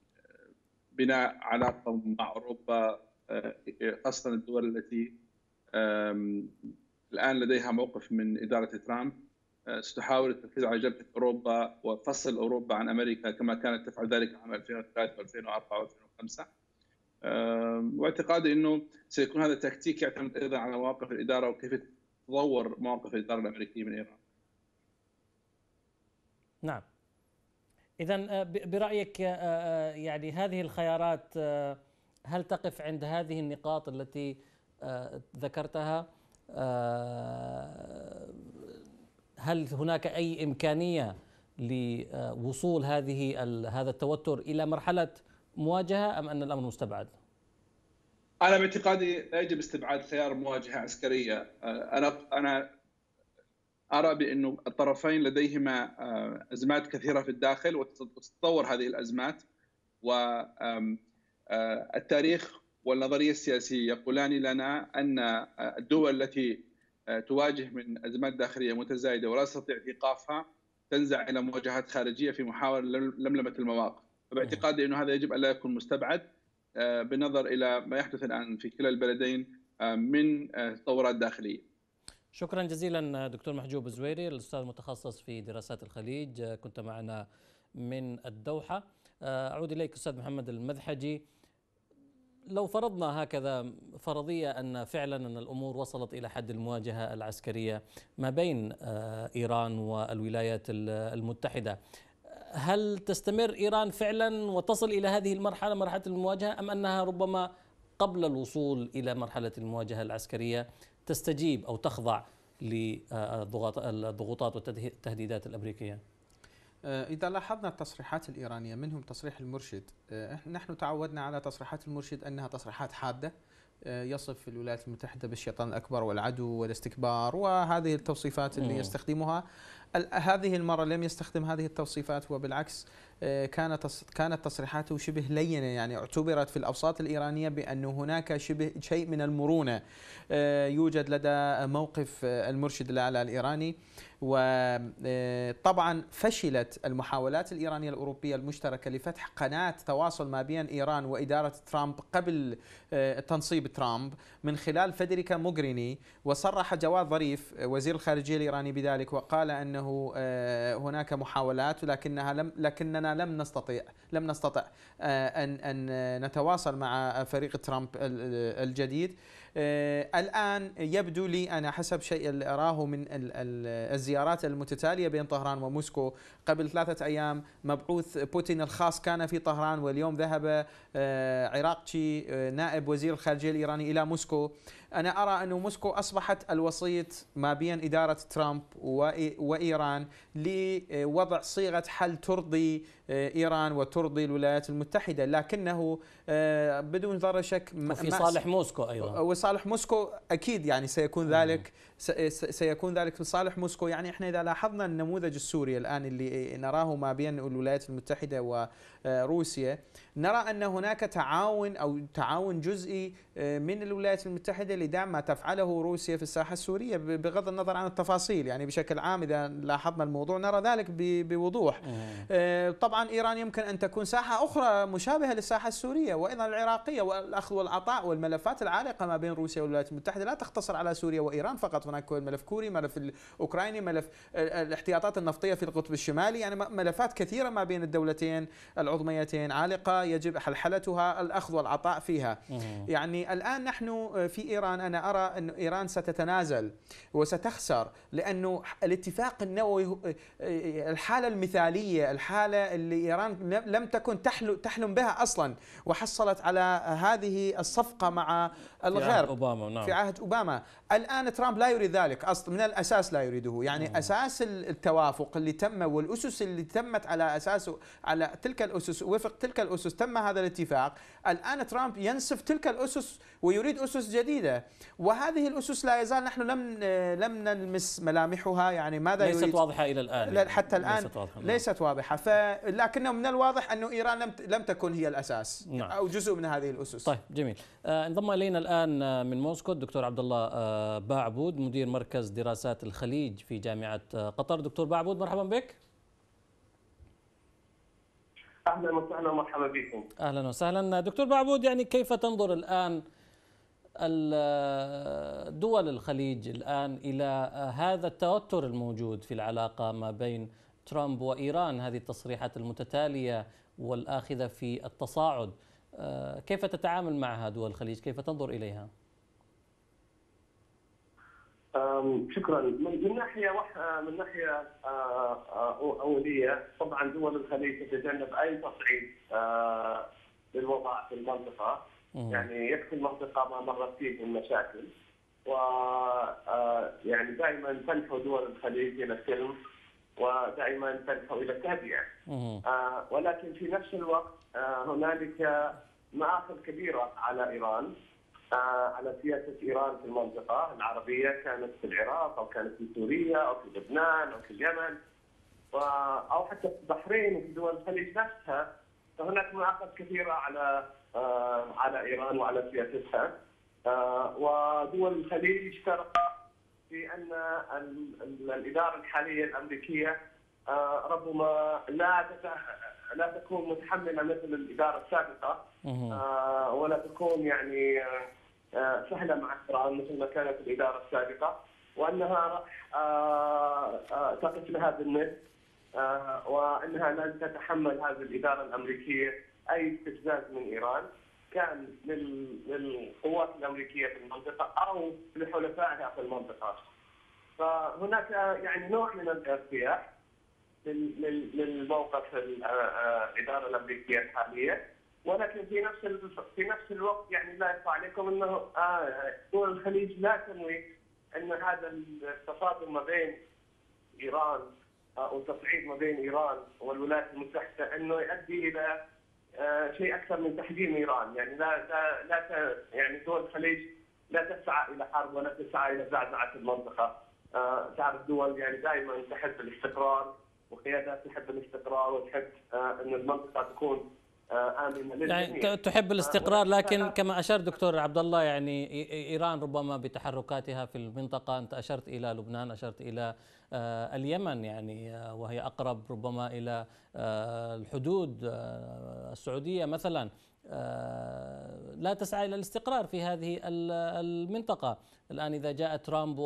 بناء علاقة مع أوروبا، خاصة الدول التي الآن لديها موقف من إدارة ترامب، ستحاول التركيز على جبهة أوروبا وفصل أوروبا عن أمريكا كما كانت تفعل ذلك عام ألفين وثلاثة وألفين وأربعة وألفين وخمسة. واعتقادي أنه سيكون هذا التكتيك يعتمد أيضا على مواقف الإدارة وكيف تتطور مواقف الإدارة الأمريكية من إيران. نعم. إذا برأيك يعني هذه الخيارات هل تقف عند هذه النقاط التي ذكرتها؟ هل هناك أي إمكانية لوصول هذه هذا التوتر إلى مرحلة مواجهة أم أن الأمر مستبعد؟ أنا باعتقادي لا يجب استبعاد خيار مواجهة عسكرية. أنا أنا أرى بأنه الطرفين لديهما أزمات كثيرة في الداخل وتتطور هذه الأزمات، والتاريخ والنظرية السياسية يقولان لنا أن الدول التي تواجه من أزمات داخلية متزايدة ولا تستطيع إيقافها تنزع إلى مواجهات خارجية في محاولة لملمة المواقف. فباعتقادي أنه هذا يجب أن لا يكون مستبعد بالنظر إلى ما يحدث الآن في كلا البلدين من تطورات داخلية. شكرا جزيلا دكتور محجوب الزويري، الأستاذ المتخصص في دراسات الخليج، كنت معنا من الدوحة. أعود إليك أستاذ محمد المذحجي. لو فرضنا هكذا فرضية أن فعلا أن الأمور وصلت إلى حد المواجهة العسكرية ما بين إيران والولايات المتحدة، هل تستمر إيران فعلا وتصل إلى هذه المرحلة، مرحلة المواجهة، أم أنها ربما قبل الوصول إلى مرحلة المواجهة العسكرية تستجيب أو تخضع للضغوطات والتهديدات الأمريكية؟ إذا لاحظنا التصريحات الإيرانية منهم تصريح المرشد، نحن تعودنا على تصريحات المرشد أنها تصريحات حادة، يصف الولايات المتحدة بالشيطان الأكبر والعدو والاستكبار وهذه التوصيفات اللي يستخدمها. هذه المرة لم يستخدم هذه التوصيفات، وبالعكس كانت كانت تصريحاته شبه لينة، يعني اعتبرت في الأوساط الإيرانية بأن هناك شبه شيء من المرونة يوجد لدى موقف المرشد الأعلى الإيراني. وطبعا فشلت المحاولات الإيرانية الأوروبية المشتركة لفتح قناة تواصل ما بين إيران وإدارة ترامب قبل تنصيب ترامب من خلال فيدريكا موغريني، وصرح جواد ظريف وزير الخارجية الإيراني بذلك وقال أنه هناك محاولات لكنها لم لكننا لم نستطيع لم نستطع أن أن نتواصل مع فريق ترامب الجديد. الآن يبدو لي أنا حسب شيء اللي أراه من الزيارات المتتالية بين طهران وموسكو، قبل ثلاثة أيام مبعوث بوتين الخاص كان في طهران، واليوم ذهب عراقتشي نائب وزير الخارجية الإيراني إلى موسكو. أنا أرى أن موسكو أصبحت الوسيط ما بين إدارة ترامب وإيران لوضع صيغة حل ترضي إيران وترضي الولايات المتحدة، لكنه بدون ذرة شك وفي صالح موسكو أيضا، وصالح موسكو أكيد يعني سيكون ذلك سيكون ذلك في صالح موسكو. يعني إحنا إذا لاحظنا النموذج السوري الآن اللي نراه ما بين الولايات المتحدة وروسيا، نرى أن هناك تعاون أو تعاون جزئي من الولايات المتحدة لدعم ما تفعله روسيا في الساحة السورية بغض النظر عن التفاصيل. يعني بشكل عام إذا لاحظنا الموضوع نرى ذلك بوضوح. طبعا إيران يمكن أن تكون ساحة أخرى مشابهة للساحة السورية وأيضا العراقية، والأخذ والعطاء والملفات العالقة ما بين روسيا والولايات المتحدة لا تقتصر على سوريا وإيران فقط، هناك ملف كوري، ملف الأوكراني، ملف الاحتياطات النفطية في القطب الشمالي، يعني ملفات كثيرة ما بين الدولتين العظميتين عالقة يجب حلحلتها، الأخذ والعطاء فيها. يعني الآن نحن في إيران أنا أرى أن إيران ستتنازل وستخسر، لأنه الاتفاق النووي الحالة المثالية، الحالة اللي إيران لم تكن تحلم بها أصلا، وحصلت على هذه الصفقة مع الغرب في عهد أوباما. نعم. في عهد أوباما. الآن ترامب لا يريد ذلك أصلا، من الأساس لا يريده. يعني مم. أساس التوافق اللي تم والأسس اللي تمت على أساسه على تلك الأسس وفق تلك الأسس تم هذا الاتفاق. الآن ترامب ينسف تلك الأسس ويريد أسس جديدة، وهذه الأسس لا يزال نحن لم لم نلمس ملامحها. يعني ماذا ليست يريد؟ واضحة إلى الآن حتى الآن ليست واضحة, ليست واضحة. فلكنه من الواضح أنه إيران لم لم تكن هي الأساس نعم. أو جزء من هذه الأسس. طيب جميل. آه انضم إلينا الآن من موسكو الدكتور عبد الله آه باعبود، مدير مركز دراسات الخليج في جامعة آه قطر. دكتور باعبود مرحبا بك. اهلا وسهلا، مرحبا بكم. اهلا وسهلا دكتور باعبود. يعني كيف تنظر الان دول الخليج الآن إلى هذا التوتر الموجود في العلاقة ما بين ترامب وإيران، هذه التصريحات المتتالية والآخذة في التصاعد، كيف تتعامل معها دول الخليج؟ كيف تنظر إليها؟ شكرا. من ناحيه من ناحيه اوليه، طبعا دول الخليج تتجنب اي تصعيد للوضع في المنطقه، يعني يكفي المنطقه ما مرت فيه من مشاكل، و يعني دائما تنحو دول الخليج الى السلم ودائما تنحو الى التهدئه، ولكن في نفس الوقت هنالك مآخذ كبيره على ايران، على سياسة إيران في المنطقة العربية، كانت في العراق أو كانت في سوريا أو في لبنان أو في اليمن أو حتى في البحرين وفي دول الخليج نفسها، فهناك مآخذ كثيرة على على إيران وعلى سياستها، ودول الخليج اشترط في أن الإدارة الحالية الأمريكية ربما لا لا تكون متحملة مثل الإدارة السابقة، ولا تكون يعني سهلة مع إيران مثل ما كانت الإدارة السابقة، وأنها راح تقف لها بالند، وأنها لن تتحمل هذه الإدارة الأمريكية أي استفزاز من إيران كان للقوات الأمريكية في المنطقة أو لحلفائها في المنطقة. فهناك يعني نوع من الارتياح للموقف الإدارة الأمريكية الحالية، ولكن في نفس في نفس الوقت يعني لا يخفى عليكم انه دول الخليج لا تنوي ان هذا التصادم ما بين ايران او التصعيد ما بين ايران والولايات المتحده انه يؤدي الى شيء اكثر من تحجيم ايران، يعني لا لا, لا يعني دول الخليج لا تسعى الى حرب ولا تسعى الى زعزعه المنطقه. تعرف دول يعني دائما تحب الاستقرار، وقيادات تحب الاستقرار وتحب ان المنطقه تكون يعني تحب الاستقرار، لكن كما أشار دكتور عبد الله يعني إيران ربما بتحركاتها في المنطقة، أنت أشرت إلى لبنان، أشرت إلى اليمن يعني وهي أقرب ربما إلى الحدود السعودية مثلا، لا تسعى إلى الاستقرار في هذه المنطقة. الآن إذا جاء ترامب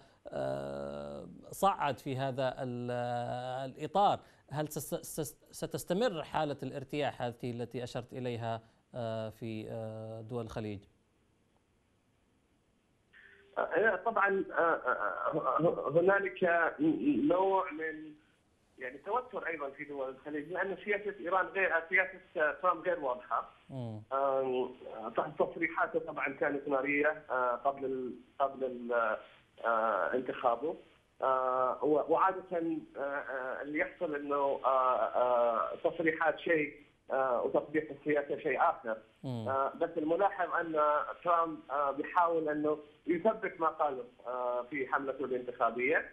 وصعد في هذا الإطار، هل ستستمر حالة الارتياح هذه التي أشرت إليها في دول الخليج؟ طبعا هنالك نوع من يعني توتر أيضا في دول الخليج، لأن سياسة إيران غير سياسة ترامب غير واضحة. تصريحاته طبعا كانت نارية قبل قبل انتخابه، آه وعادة آه اللي يحصل انه آه تصريحات شيء وتطبيق السياسة شيء آخر، بس الملاحظ ان ترامب بيحاول انه يثبت ما قاله في حملته الانتخابية،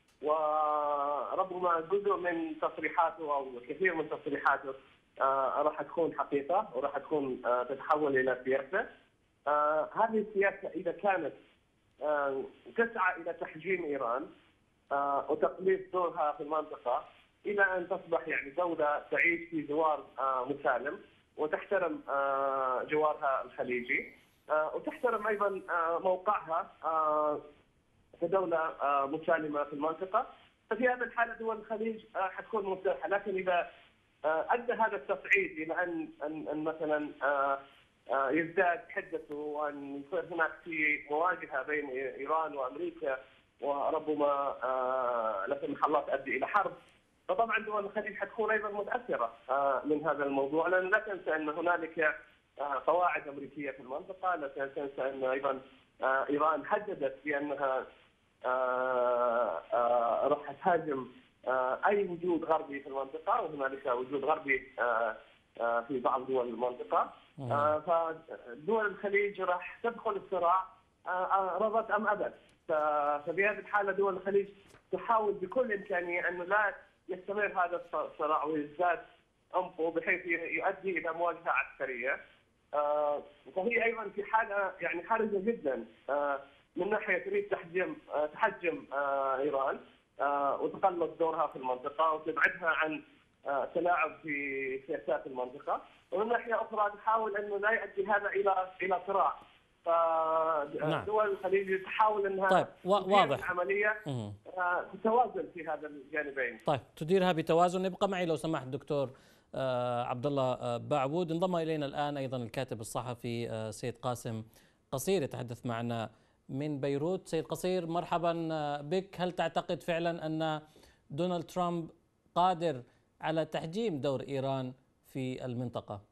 وربما جزء من تصريحاته او كثير من تصريحاته راح تكون حقيقة وراح تكون تتحول الى سياسة. هذه السياسة اذا كانت تسعى الى تحجيم ايران وتقليص دورها في المنطقة إلى أن تصبح يعني دولة تعيش في جوار مسالم وتحترم جوارها الخليجي وتحترم أيضا موقعها كدولة مسالمة في المنطقة، ففي هذه الحالة دول الخليج حتكون مرتاحة. لكن إذا أدى هذا التصعيد إلى أن أن مثلا يزداد حدته وأن يصير هناك في مواجهة بين إيران وأمريكا وربما لا سمح الله تؤدي الى حرب، فطبعا دول الخليج حتكون ايضا متاثره من هذا الموضوع، لان لا تنسى ان هنالك قواعد امريكيه في المنطقه، لا تنسى ان ايضا ايران هددت بانها راح تهاجم اي وجود غربي في المنطقه، وهنالك وجود غربي في بعض دول المنطقه، فدول الخليج راح تدخل الصراع رضت ام ابت. ففي هذه الحالة دول الخليج تحاول بكل إمكانية أنه لا يستمر هذا الصراع ويزداد عمقه بحيث يؤدي إلى مواجهة عسكرية. فهي أيضا في حالة يعني حرجة جدا، من ناحية تريد تحجم تحجم إيران وتقلص دورها في المنطقة وتبعدها عن تلاعب في سياسات المنطقة، ومن ناحية أخرى تحاول أنه لا يؤدي هذا إلى إلى صراع فدول الخليج تحاول انها طيب واضح عمليه تتوازن في هذا الجانبين. طيب تديرها بتوازن. ابقى معي لو سمحت دكتور عبد الله بعبود. انضم الينا الان ايضا الكاتب الصحفي سيد قاسم قصير يتحدث معنا من بيروت. سيد قصير مرحبا بك. هل تعتقد فعلا ان دونالد ترامب قادر على تحجيم دور ايران في المنطقه؟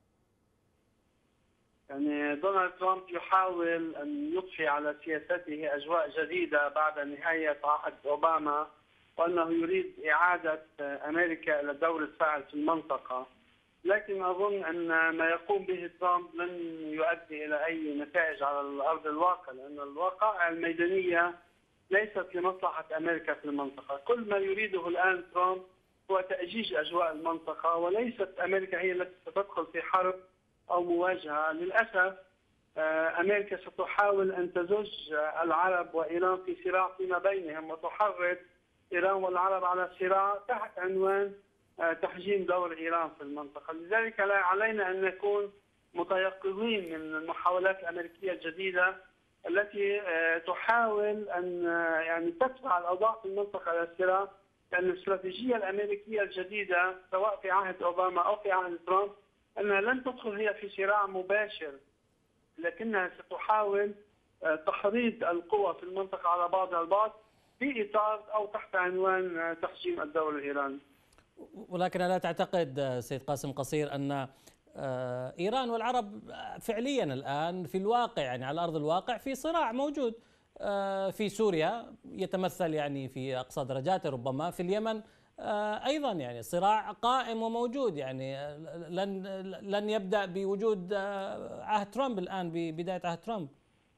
يعني دونالد ترامب يحاول أن يضفي على سياسته أجواء جديدة بعد نهاية عهد أوباما، وأنه يريد إعادة أمريكا إلى الدور الفاعل في المنطقة. لكن أظن أن ما يقوم به ترامب لن يؤدي إلى أي نتائج على الأرض الواقع، لأن الوقائع الميدانية ليست لمصلحة أمريكا في المنطقة. كل ما يريده الآن ترامب هو تأجيج أجواء المنطقة، وليست أمريكا هي التي ستدخل في حرب أو مواجهة. للأسف أمريكا ستحاول أن تزج العرب وإيران في صراع فيما بينهم، وتحرض إيران والعرب على صراع تحت عنوان تحجيم دور إيران في المنطقة. لذلك علينا أن نكون متيقظين من المحاولات الأمريكية الجديدة التي تحاول أن يعني تدفع الأوضاع في المنطقة إلى الصراع، لأن الاستراتيجية الأمريكية الجديدة سواء في عهد أوباما أو في عهد ترامب أنها لن تدخل هي في صراع مباشر، لكنها ستحاول تحريض القوى في المنطقة على بعضها البعض في إطار أو تحت عنوان تحجيم الدور الإيراني. ولكن لا تعتقد سيد قاسم قصير أن إيران والعرب فعليا الآن في الواقع يعني على أرض الواقع في صراع موجود في سوريا يتمثل يعني في أقصى درجاته، ربما في اليمن أيضا يعني صراع قائم وموجود، يعني لن لن يبدأ بوجود عهد ترامب الآن ببداية عهد ترامب.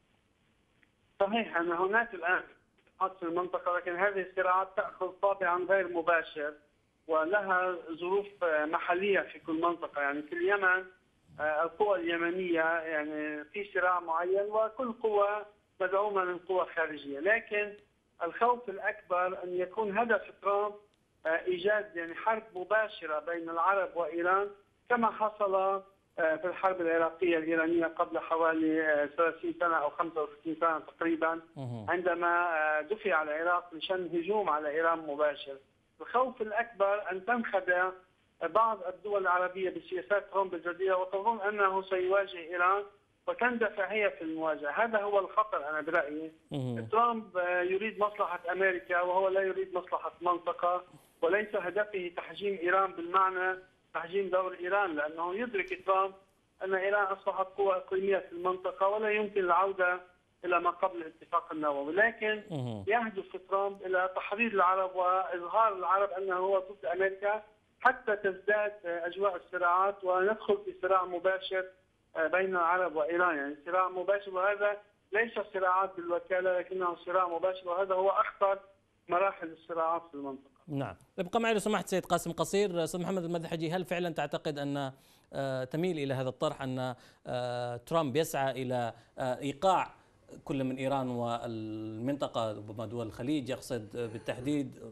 صحيح أن هناك الآن صراعات في المنطقة، لكن هذه الصراعات تأخذ طابعا غير مباشر ولها ظروف محلية في كل منطقة. يعني في اليمن القوى اليمنية يعني في صراع معين وكل قوة مدعومة من قوى خارجية، لكن الخوف الأكبر أن يكون هدف ترامب إيجاد يعني حرب مباشرة بين العرب وإيران كما حصل في الحرب العراقية الإيرانية قبل حوالي ثلاثين سنة أو خمسة وستين سنة تقريبا، عندما دفع العراق لشن هجوم على إيران مباشر. الخوف الأكبر أن تنخدع بعض الدول العربية بسياسات ترامب الجديدة وتظن أنه سيواجه إيران وتندفع هي في المواجهة. هذا هو الخطر أنا برأيي. ترامب يريد مصلحة أمريكا وهو لا يريد مصلحة منطقة، وليس هدفه تحجيم إيران بالمعنى تحجيم دور إيران، لأنه يدرك ترامب أن إيران أصبحت قوة إقليمية في المنطقة ولا يمكن العودة إلى ما قبل الاتفاق النووي، لكن يهدف ترامب إلى تحريض العرب وإظهار العرب أنه هو ضد أمريكا حتى تزداد أجواء الصراعات وندخل في صراع مباشر بين العرب وإيران، يعني صراع مباشر، وهذا ليس صراعات بالوكالة لكنه صراع مباشر، وهذا هو أخطر مراحل الصراعات في المنطقة. نعم، ابقى معي لو سمحت سيد قاسم قصير. استاذ محمد المذحجي، هل فعلا تعتقد ان تميل الى هذا الطرح ان ترامب يسعى الى ايقاع كل من ايران والمنطقه ربما دول الخليج، يقصد بالتحديد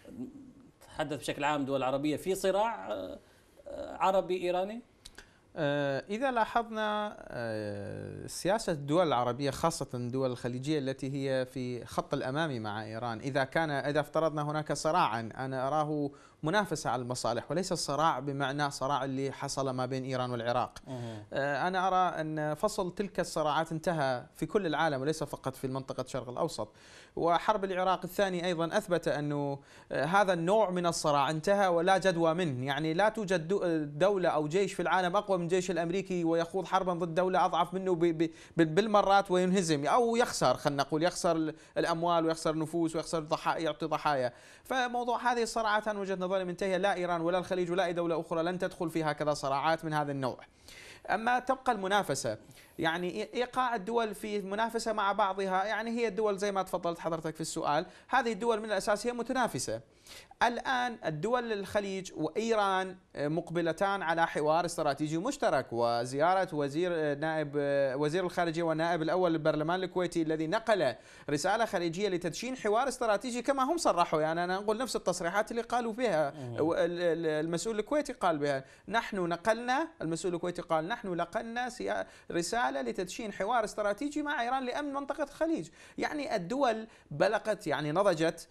تحدث بشكل عام دول عربيه في صراع عربي ايراني؟ إذا لاحظنا سياسة الدول العربية خاصة الدول الخليجية التي هي في خط الأمام مع إيران، إذا كان إذا افترضنا هناك صراعا أنا أراه منافسة على المصالح وليس الصراع بمعنى صراع اللي حصل ما بين إيران والعراق. أنا أرى أن فصل تلك الصراعات انتهى في كل العالم وليس فقط في منطقة الشرق الأوسط، وحرب العراق الثاني أيضا أثبت أنه هذا النوع من الصراع انتهى ولا جدوى منه. يعني لا توجد دولة أو جيش في العالم أقوى من الجيش الأمريكي ويخوض حربا ضد دولة أضعف منه بالمرات وينهزم أو يخسر، خلينا نقول يخسر الأموال ويخسر النفوس ويخسر ضحايا يعطي ضحايا. فموضوع هذه الصراعات أنا وجهة نظري منتهية، لا إيران ولا الخليج ولا أي دولة أخرى لن تدخل في هكذا صراعات من هذا النوع. أما تبقى المنافسة، يعني إيقاع الدول في منافسة مع بعضها، يعني هي الدول زي ما تفضلت حضرتك في السؤال، هذه الدول من الأساس هي متنافسة. الآن الدول الخليج وإيران مقبلتان على حوار استراتيجي مشترك، وزيارة وزير نائب وزير الخارجية والنائب الأول للبرلمان الكويتي الذي نقل رسالة خارجية لتدشين حوار استراتيجي كما هم صرحوا، يعني أنا أقول نفس التصريحات اللي قالوا بها المسؤول الكويتي قال بها. نحن نقلنا المسؤول الكويتي قال نحن لقنا رسالة لتدشين حوار استراتيجي مع إيران لأمن منطقة الخليج. يعني الدول بلغت يعني نضجت،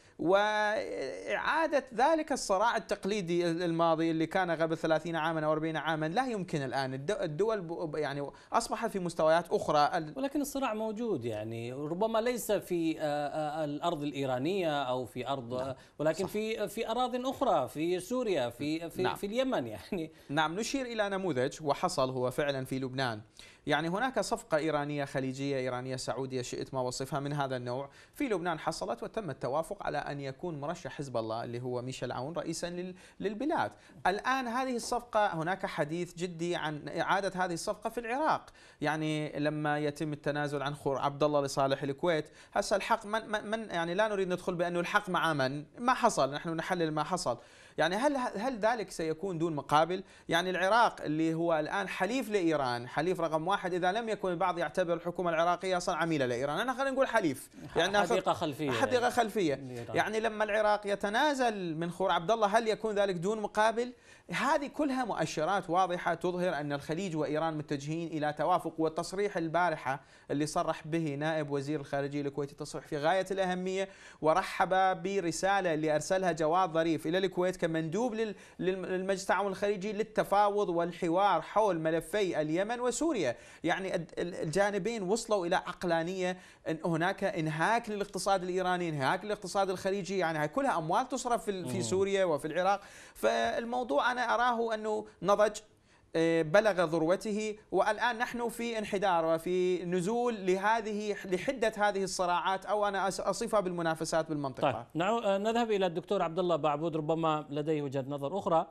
وإعادة ذلك الصراع التقليدي الماضي اللي كان قبل ثلاثين عاما أو أربعين عاما لا يمكن الآن. الدول يعني أصبحت في مستويات أخرى. ولكن الصراع موجود، يعني ربما ليس في الأرض الإيرانية أو في أرض، ولكن صح. في في أراضٍ أخرى، في سوريا، في في, نعم. في اليمن يعني. نعم، نشير إلى نموذج وحصل هو فعلا في لبنان. يعني هناك صفقة إيرانية خليجية إيرانية سعودية شئت ما وصفها من هذا النوع في لبنان حصلت، وتم التوافق على أن يكون مرشح حزب الله اللي هو ميشيل عون رئيسا للبلاد. الآن هذه الصفقة هناك حديث جدي عن إعادة هذه الصفقة في العراق، يعني لما يتم التنازل عن خور عبد الله لصالح الكويت. هسه الحق من, من يعني لا نريد ندخل بأنه الحق مع من، ما حصل، نحن نحلل ما حصل. يعني هل هل ذلك سيكون دون مقابل؟ يعني العراق اللي هو الآن حليف لإيران، حليف رقم واحد، إذا لم يكن البعض يعتبر الحكومة العراقية أصلا عميلة لإيران، أنا خلينا نقول حليف، يعني حديقة خلفية، حديقة خلفية. يعني لما العراق يتنازل من خور عبد الله هل يكون ذلك دون مقابل؟ هذه كلها مؤشرات واضحة تظهر أن الخليج وإيران متجهين إلى توافق. والتصريح البارحة اللي صرح به نائب وزير الخارجية الكويتي تصريح في غاية الأهمية، ورحب برسالة اللي أرسلها جواد ظريف إلى الكويت كمندوب للمجلس التعاون الخليجي للتفاوض والحوار حول ملفي اليمن وسوريا. يعني الجانبين وصلوا إلى عقلانية، أن هناك انهاك للاقتصاد الإيراني، انهاك للاقتصاد الخليجي، يعني هاي كلها أموال تصرف في سوريا وفي العراق. فالموضوع أنا أراه أنه نضج بلغ ذروته، والآن نحن في انحدار وفي نزول لهذه لحدة هذه الصراعات، أو أنا أصفها بالمنافسات بالمنطقة. طيب نذهب إلى الدكتور عبد الله بعبود، ربما لديه وجهة نظر أخرى.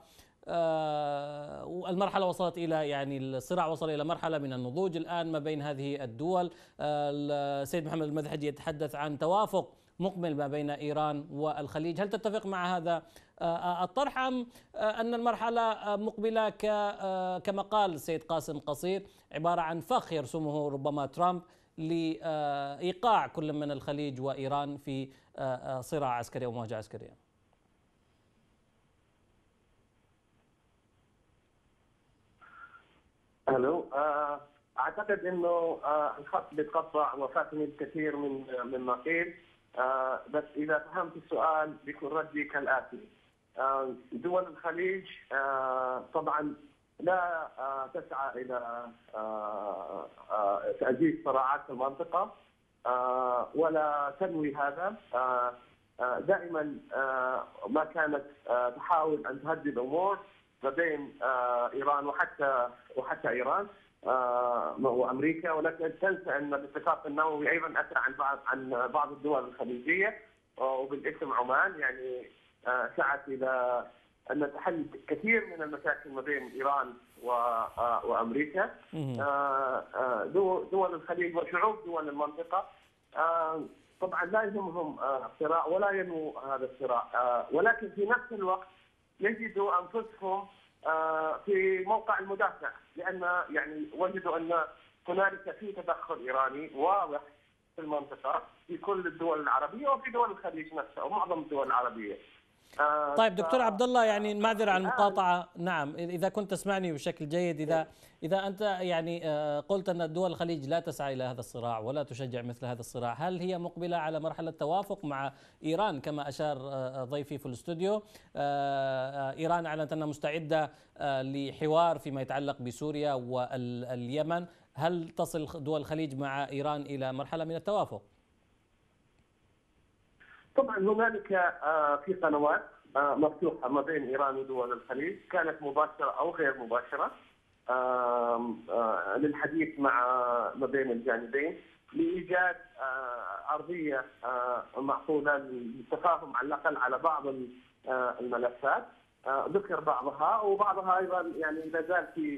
آه المرحلة وصلت إلى يعني الصراع وصل إلى مرحلة من النضوج الآن ما بين هذه الدول. آه السيد محمد المذهدي يتحدث عن توافق مقبل ما بين إيران والخليج. هل تتفق مع هذا الطرح، أم أن المرحلة مقبلة كما قال السيد قاسم قصير عبارة عن فخ يرسمه ربما ترامب لإيقاع كل من الخليج وإيران في صراع عسكري أو مواجهة عسكرية؟ الو، اعتقد انه الخط بيتقطع وفاتني الكثير من مما قيل، بس اذا فهمت السؤال بيكون ردي كالاتي. دول الخليج طبعا لا تسعى الى تأجيج صراعات في المنطقه ولا تنوي هذا. دائما ما كانت تحاول ان تهدي الامور ما بين ايران وحتى وحتى ايران وامريكا، ولكن تنسى ان الاتفاق النووي ايضا اثر عن بعض عن بعض الدول الخليجيه وبالاسم عمان، يعني سعت الى ان تحل كثير من المشاكل ما بين ايران وامريكا. دول الخليج وشعوب دول المنطقه طبعا لا يهمهم صراع ولا ينمو هذا الصراع، ولكن في نفس الوقت يجدوا انفسهم في موقع المدافع، لان يعني وجدوا ان هنالك في تدخل ايراني واضح في المنطقه في كل الدول العربيه وفي دول الخليج نفسها ومعظم الدول العربيه. طيب دكتور عبد الله، يعني معذرة عن المقاطعة، نعم إذا كنت تسمعني بشكل جيد، إذا إذا أنت يعني قلت أن دول الخليج لا تسعى إلى هذا الصراع ولا تشجع مثل هذا الصراع، هل هي مقبلة على مرحلة توافق مع إيران كما أشار ضيفي في الاستوديو؟ إيران أعلنت أنها مستعدة لحوار فيما يتعلق بسوريا واليمن، هل تصل دول الخليج مع إيران إلى مرحلة من التوافق؟ طبعا هنالك في قنوات مفتوحه ما بين ايران ودول الخليج، كانت مباشره او غير مباشره، للحديث مع ما بين الجانبين لايجاد ارضيه معقوله للتفاهم على الاقل على بعض الملفات. ذكر بعضها وبعضها ايضا يعني لا زال في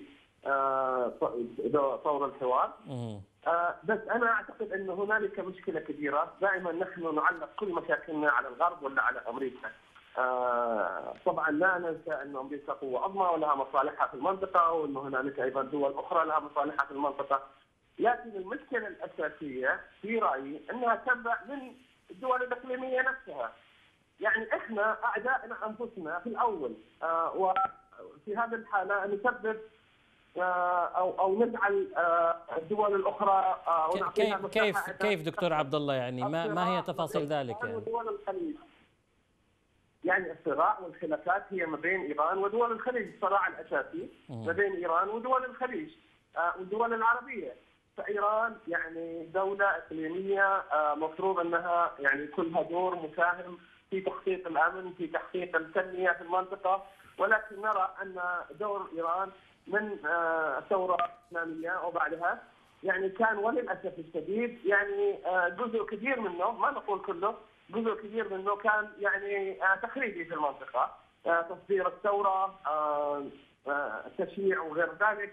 طور الحوار. بس انا اعتقد ان هنالك مشكله كبيره، دائما نحن نعلق كل مشاكلنا على الغرب ولا على امريكا. طبعا لا ننسى ان امريكا قوه عظمى ولها مصالحها في المنطقه، وان هنالك ايضا دول اخرى لها مصالحها في المنطقه، لكن المشكله الاساسيه في رايي انها تنبع من الدول الاقليميه نفسها. يعني احنا اعدائنا انفسنا في الاول، وفي هذه الحاله نسبب او او نجعل الدول الاخرى كيف كيف كيف دكتور عبد الله يعني ما ما هي تفاصيل ذلك يعني؟ ودول الخليج يعني الصراع والخلافات هي ما بين ايران ودول الخليج، الصراع الاساسي ما بين ايران ودول الخليج والدول العربيه. فايران يعني دوله اقليميه مفروض انها يعني يكون لها دور مساهم في تحقيق الامن، في تحقيق التنميه في المنطقه، ولكن نرى ان دور ايران من الثوره الاسلاميه وبعدها يعني كان وللاسف الشديد يعني جزء كبير منه، ما نقول كله، جزء كبير منه كان يعني تخريبي في المنطقه، تصدير الثوره، تشييع وغير ذلك،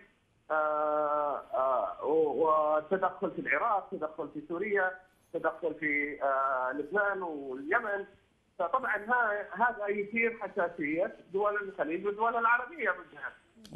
وتدخل في العراق، تدخل في سوريا، تدخل في لبنان واليمن. فطبعا هذا يثير حساسيه دول الخليج والدول العربيه ضدها.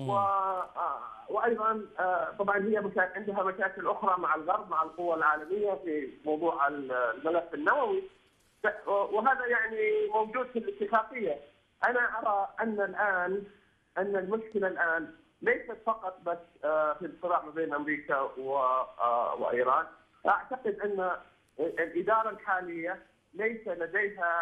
وايضا طبعا هي عندها مشاكل اخرى مع الغرب، مع القوى العالميه في موضوع الملف النووي، وهذا يعني موجود في الاتفاقيه. انا ارى ان الان ان المشكله الان ليست فقط بس في الصراع ما بين امريكا وايران. اعتقد ان الاداره الحاليه ليس لديها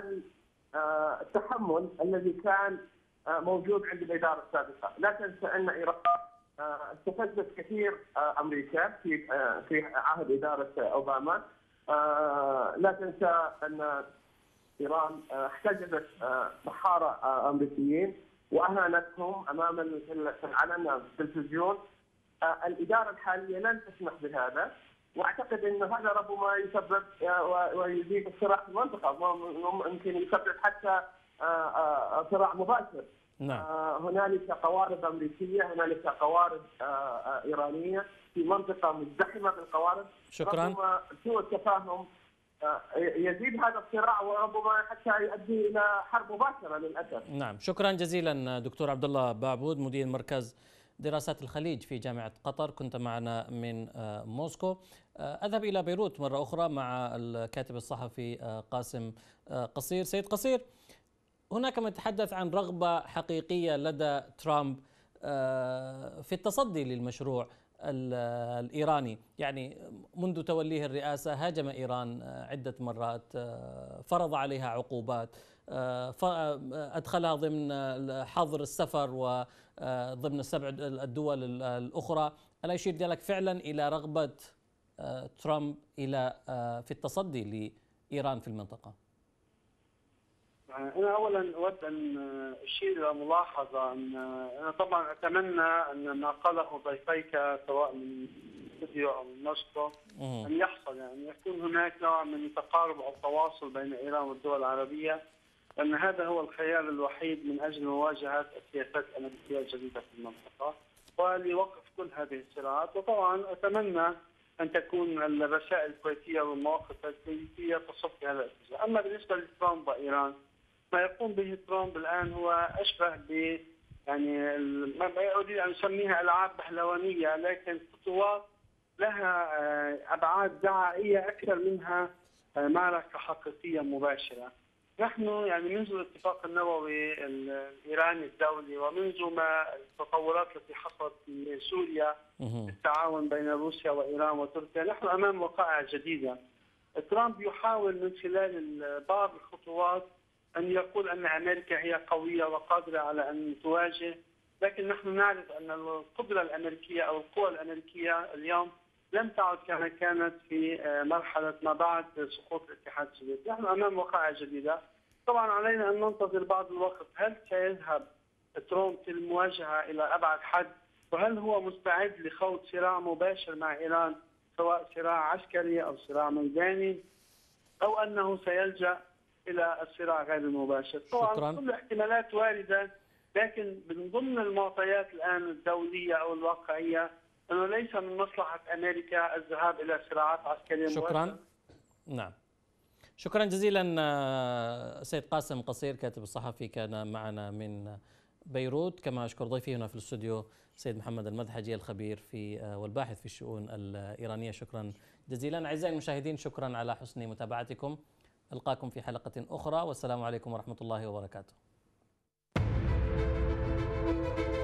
التحمل الذي كان موجود عند الاداره السابقه. لا تنسى ان ايران استفزت كثير امريكا في في عهد اداره اوباما. لا تنسى ان ايران احتجزت بحاره امريكيين واهانتهم امام العلن في التلفزيون. الاداره الحاليه لن تسمح بهذا، واعتقد ان هذا ربما يسبب ويزيد الصراع في المنطقه، ممكن يسبب حتى صراع مباشر. نعم. هنالك قوارب امريكيه، هنالك قوارب ايرانيه في منطقه مزدحمه بالقوارب. شكرا. ربما سوء التفاهم يزيد هذا الصراع وربما حتى يؤدي الى حرب مباشره للاسف. نعم، شكرا جزيلا دكتور عبد الله بعبود، مدير مركز دراسات الخليج في جامعة قطر، كنت معنا من موسكو. أذهب إلى بيروت مرة أخرى مع الكاتب الصحفي قاسم قصير. سيد قصير، هناك من يتحدث عن رغبة حقيقية لدى ترامب في التصدي للمشروع الإيراني، يعني منذ توليه الرئاسة هاجم إيران عدة مرات، فرض عليها عقوبات، أدخلها ضمن حظر السفر وضمن السبع الدول الأخرى. ألا يشير ذلك فعلا إلى رغبة ترامب إلى في التصدي لإيران في المنطقة؟ أنا أولا أود أن أشير إلى ملاحظة أن أنا طبعا أتمنى أن ما قاله ضيفيك سواء من الاستوديو أو من موسكو أن يحصل، يعني يكون هناك نوع من تقارب أو تواصل بين إيران والدول العربية، لأن هذا هو الخيار الوحيد من أجل مواجهة السياسات الأمريكية الجديدة في المنطقة ولوقف كل هذه الصراعات. وطبعا أتمنى أن تكون الرسائل الكويتية والمواقف الكويتية تصب في هذا الاتجاه. أما بالنسبة لترامب وإيران، ما يقوم به ترامب الآن هو أشبه ب يعني ما أريد أن أسميها ألعاب بهلوانية، لكن خطوات لها أبعاد دعائية أكثر منها معركة حقيقية مباشرة. نحن يعني منذ الاتفاق النووي الإيراني الدولي ومنذ ما التطورات التي حصلت في سوريا التعاون بين روسيا وإيران وتركيا، نحن أمام وقائع جديدة. ترامب يحاول من خلال بعض الخطوات أن يقول أن أمريكا هي قوية وقادرة على أن تواجه، لكن نحن نعرف أن القدرة الأمريكية أو القوى الأمريكية اليوم لم تعد كما كانت في مرحلة ما بعد سقوط الاتحاد السوفيتي. نحن أمام وقائع جديدة، طبعا علينا أن ننتظر بعض الوقت. هل سيذهب ترامب في المواجهة إلى أبعد حد؟ وهل هو مستعد لخوض صراع مباشر مع إيران، سواء صراع عسكري أو صراع ميداني، أو أنه سيلجأ إلى الصراع غير المباشر؟ طبعا شكرا. كل الاحتمالات واردة، لكن من ضمن المعطيات الآن الدولية أو الواقعية أنه ليس من مصلحة أمريكا الذهاب إلى صراعات عسكرية مباشرة. شكرا. نعم، شكرا جزيلا سيد قاسم قصير كاتب الصحفي كان معنا من بيروت. كما أشكر ضيفي هنا في الاستوديو سيد محمد المدحجي الخبير في والباحث في الشؤون الإيرانية. شكرا جزيلا. أعزائي المشاهدين، شكرا على حسن متابعتكم. ألقاكم في حلقة أخرى، والسلام عليكم ورحمة الله وبركاته.